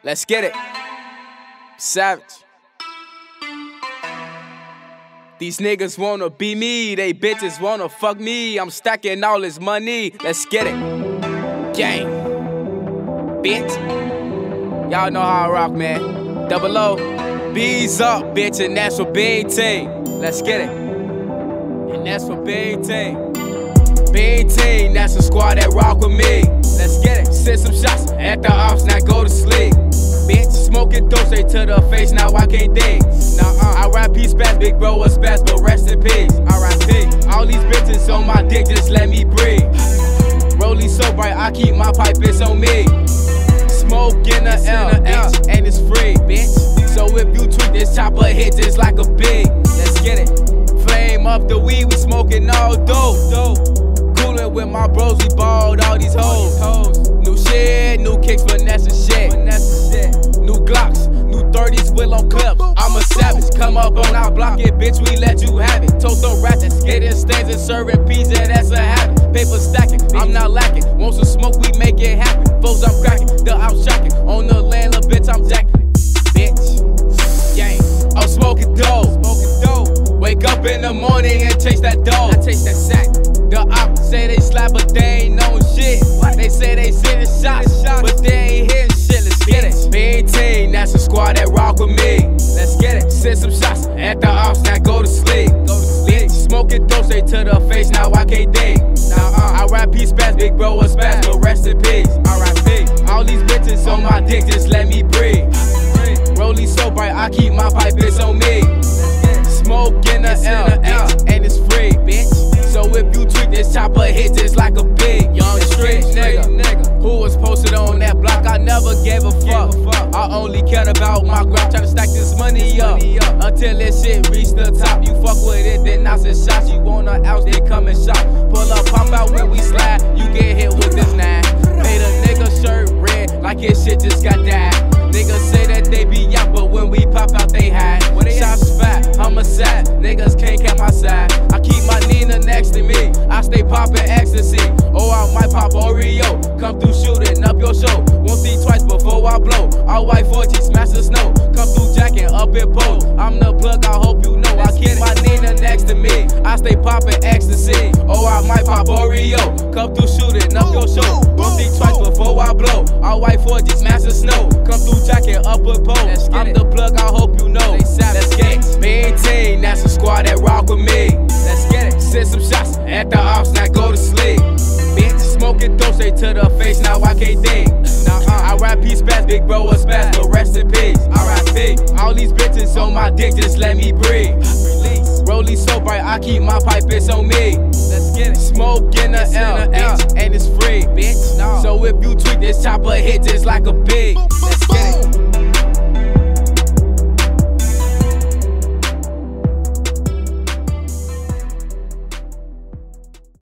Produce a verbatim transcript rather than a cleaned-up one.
Let's get it. Savage. These niggas wanna be me, they bitches wanna fuck me. I'm stacking all this money, let's get it. Gang. Bitch. Y'all know how I rock, man. Double O. B's up, bitch, and that's for Big T. Let's get it. And that's for Big T. Big T, that's a squad that rock with me. Let's get it. Send some shots at the ops, now go to sleep. Bitch, smoking dope straight to the face, now I can't think. Nah, uh, I rap P spaz, big bro was spaz, but rest in peace. R I P. All these bitches on my dick, just let me breathe. Rollie so bright, I keep my pipe, it's on me. Smoke in the L, H, and it's free, bitch. So if you tweak this chopper, hit just like a big. Let's get it. Flame up the weed, we smoking all dope. Coolin' with my bros, we balled all these hoes. New shit, new kicks, Vanessa shit. New Glocks, new thirties, will on clips. I'm a savage, come up on our block it, bitch, we let you have it. Toast on ratchets, getting stains and serving pizza, that's a habit. Paper stacking, I'm not lacking. Want some smoke, we make it happen. Foes, I'm cracking, the out shocking. On the land, little bitch, I'm jacking. Bitch, gang, I'm smoking dope. Smoking dope. Wake up in the morning and chase that dope. I chase that sack. The ops say they slap, but they ain't no shit. What? They say they sending shots, shots, but they ain't hitting shit. Let's get it. Big team, that's a squad that rock with me. Let's get it. Send some shots at the ops, now go to sleep. Go to sleep. Smoking dope straight to the face, now I can't think. Now uh, I rap P spaz, big bro was spaz, but rest in peace. R I P. All these bitches on my dick, just let me breathe. Rollie so bright, I keep my pipe, it's on me. Smoke in the L, H, and it's free, bitch. So if you tweak this chopper, hit just like a big young street nigga. Who was posted on that block, I never gave a fuck. I only cared about my grab, tryna stack this money up. Until this shit reach the top, you fuck with it, then I send shots. You wanna outs, they come and shot. Pull up, pop out when we slide, you get hit with this nine. Made a nigga shirt red, like his shit just got died. Niggas say that they be out, but when we pop out, they hide. Shots fat, I'm a sad, niggas can't catch my side. I keep my Nina next to me, I stay poppin' ecstasy. Or I might pop Oreo, come through shooting up your show. Won't see twice before I blow. All white four G, smash the snow. Come through jacking up in pole. I'm the plug, I hope you know. I keep my Nina next to me, I stay poppin' ecstasy. Or I might pop Oreo, come through shooting up your show. Won't see twice before I blow. All white four G, smash the snow. Come through jacking up in pole. I'm the plug, I hope you know. Let's get it. Big team, that's a squad that rock with me. Let's get it. Send some shots at the ops, now go to sleep. Bitch, smoking dope straight to the face, now I can't think. Now uh, I rap P spaz, big bro was spaz, but rest in peace. R I P. All these bitches on my dick, just let me breathe. Release. Rollie so bright, I keep my pipe, it's on me. Let's get it. Smoke in the L, H, and it's free, bitch. No. So if you tweak this chopper, hit just like a big. Let's